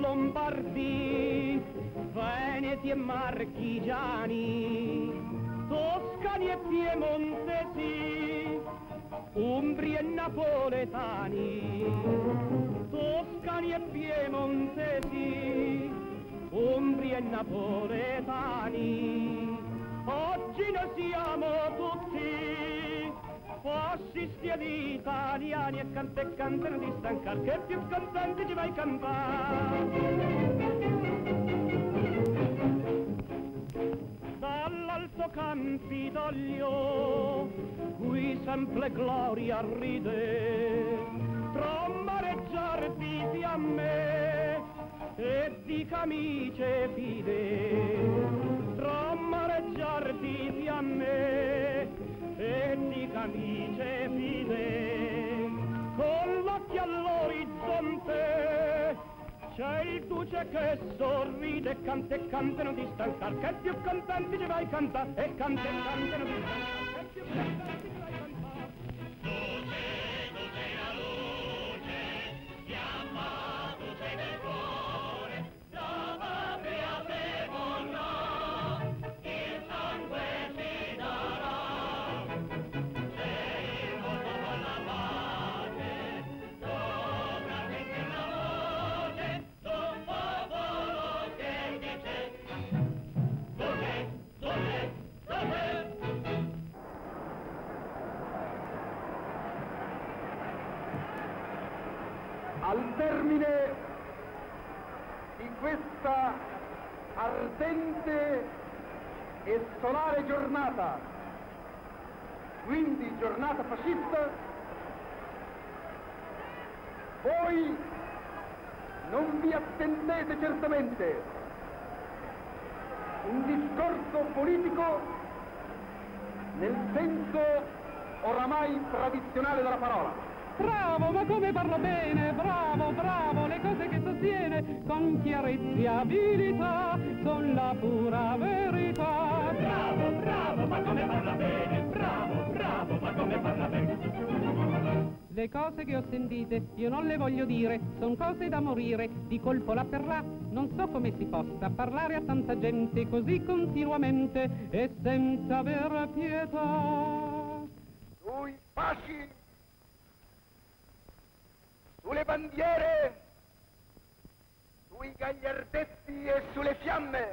Lombardi, Veneti e Marchigiani, Toscani e Piemontesi, Umbri e Napoletani, Toscani e Piemontesi, Umbri e Napoletani. Oggi noi siamo tutti fascisti ed italiani e cantano di stancar, che più contenti ci vai a cantare. Dall'alto Campidoglio, qui sempre gloria ride, tra mareggiar di fiamme e di camicie fide, tra mareggiar di fiamme e di camicie fide, con l'occhio all'orizzonte c'è il duce che sorride e canta non ti stancar, che più contenti ci vai a cantare, e canta non ti stancar, che più contenti ci vai a cantare. Luce, luce la luce, fiamma, luce del cuore, la patria se vorrà, il sangue ci darà, se il mondo con la pace, sopra sente la voce, d'un popolo che dice, luce, luce, luce. Al termine di questa ardente e solare giornata, quindi giornata fascista, voi non vi attendete certamente un discorso politico nel senso oramai tradizionale della parola. Bravo, ma come parla bene, bravo, bravo, le cose che sostiene con chiarezza e abilità son la pura verità. Bravo, bravo, ma come parla bene, bravo, bravo, ma come parla bene. Le cose che ho sentite io non le voglio dire, son cose da morire, di colpo là per là, non so come si possa parlare a tanta gente così continuamente e senza aver pietà. Sui fasci, sulle bandiere, sui gagliardetti e sulle fiamme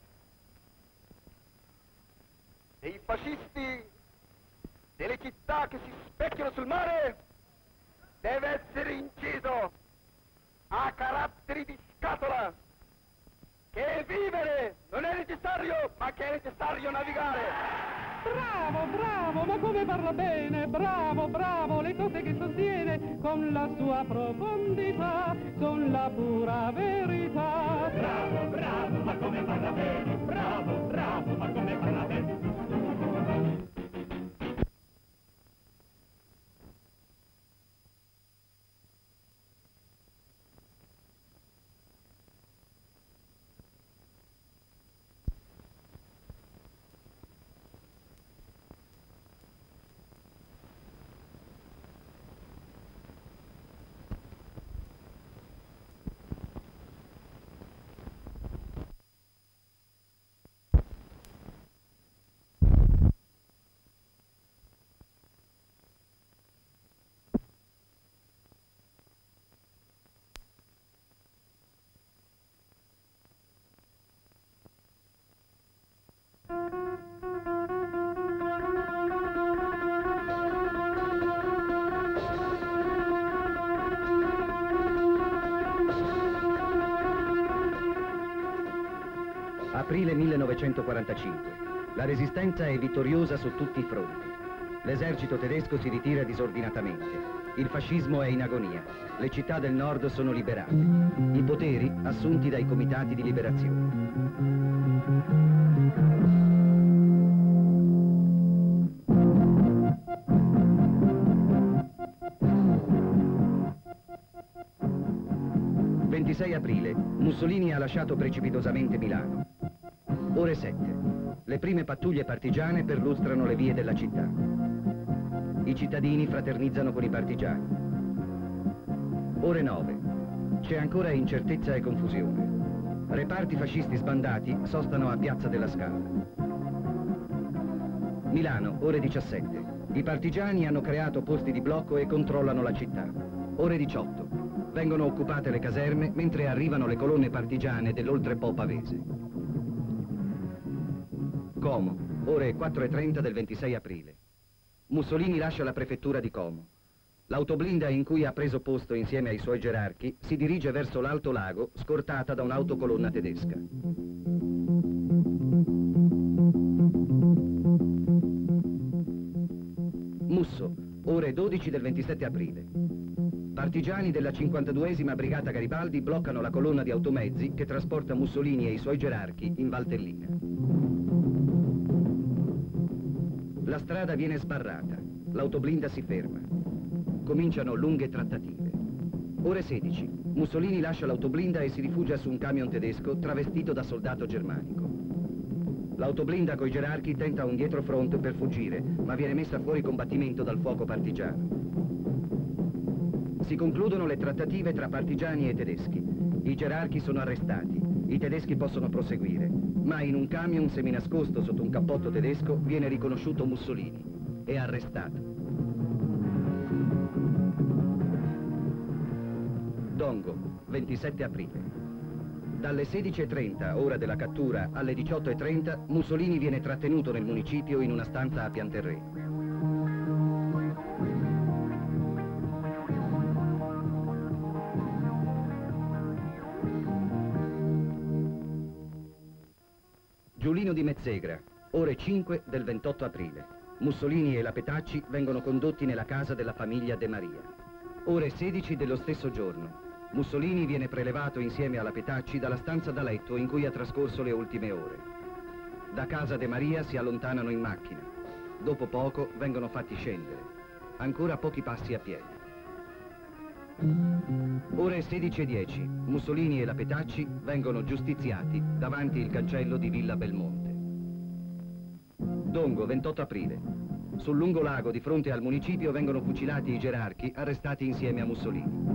dei fascisti delle città che si specchiano sul mare deve essere inciso a caratteri di scatola che vivere non è necessario, ma che è necessario navigare. Bravo, bravo, ma come parla bene, bravo, bravo, le cose che sostiene con la sua profondità son la pura verità. Bravo, bravo, ma come parla bene, bravo, bravo, ma come parla bene. Aprile 1945. La resistenza è vittoriosa su tutti i fronti. L'esercito tedesco si ritira disordinatamente. Il fascismo è in agonia. Le città del nord sono liberate. I poteri assunti dai comitati di liberazione. Il 26 aprile, Mussolini ha lasciato precipitosamente Milano. Ore 7. Le prime pattuglie partigiane perlustrano le vie della città. I cittadini fraternizzano con i partigiani. Ore 9. C'è ancora incertezza e confusione. Reparti fascisti sbandati sostano a Piazza della Scala. Milano, ore 17. I partigiani hanno creato posti di blocco e controllano la città. Ore 18. Vengono occupate le caserme mentre arrivano le colonne partigiane dell'Oltrepo pavese. Como, ore 4:30 del 26 aprile. Mussolini lascia la prefettura di Como. L'autoblinda in cui ha preso posto insieme ai suoi gerarchi si dirige verso l'Alto Lago, scortata da un'autocolonna tedesca. Musso, ore 12 del 27 aprile. Partigiani della 52esima Brigata Garibaldi bloccano la colonna di automezzi che trasporta Mussolini e i suoi gerarchi in Valtellina. La strada viene sbarrata, l'autoblinda si ferma. Cominciano lunghe trattative. Ore 16. Mussolini lascia l'autoblinda e si rifugia su un camion tedesco travestito da soldato germanico. L'autoblinda coi gerarchi tenta un dietrofront per fuggire, ma viene messa fuori combattimento dal fuoco partigiano. Si concludono le trattative tra partigiani e tedeschi. I gerarchi sono arrestati, i tedeschi possono proseguire, ma in un camion seminascosto sotto un cappotto tedesco viene riconosciuto Mussolini e arrestato. Dongo, 27 aprile. Dalle 16:30, ora della cattura, alle 18:30, Mussolini viene trattenuto nel municipio in una stanza a Pianterrè. Giulino di Mezzegra, ore 5 del 28 aprile. Mussolini e la Petacci vengono condotti nella casa della famiglia De Maria. Ore 16 dello stesso giorno. Mussolini viene prelevato insieme alla Petacci dalla stanza da letto in cui ha trascorso le ultime ore. Da casa De Maria si allontanano in macchina. Dopo poco vengono fatti scendere. Ancora pochi passi a piedi. Ore 16:10. Mussolini e la Petacci vengono giustiziati davanti il cancello di Villa Belmonte. Dongo, 28 aprile. Sul lungolago di fronte al municipio vengono fucilati i gerarchi arrestati insieme a Mussolini.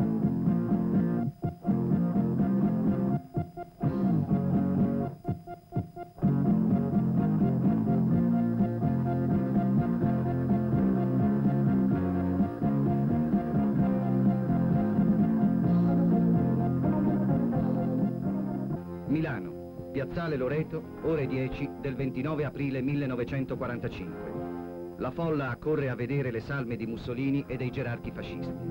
Milano, Piazzale Loreto, ore 10 del 29 aprile 1945. La folla accorre a vedere le salme di Mussolini e dei gerarchi fascisti.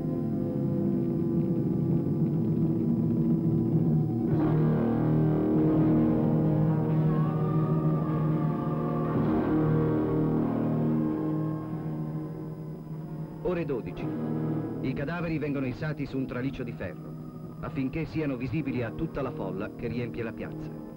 Ore 12. I cadaveri vengono issati su un traliccio di ferro, affinché siano visibili a tutta la folla che riempie la piazza.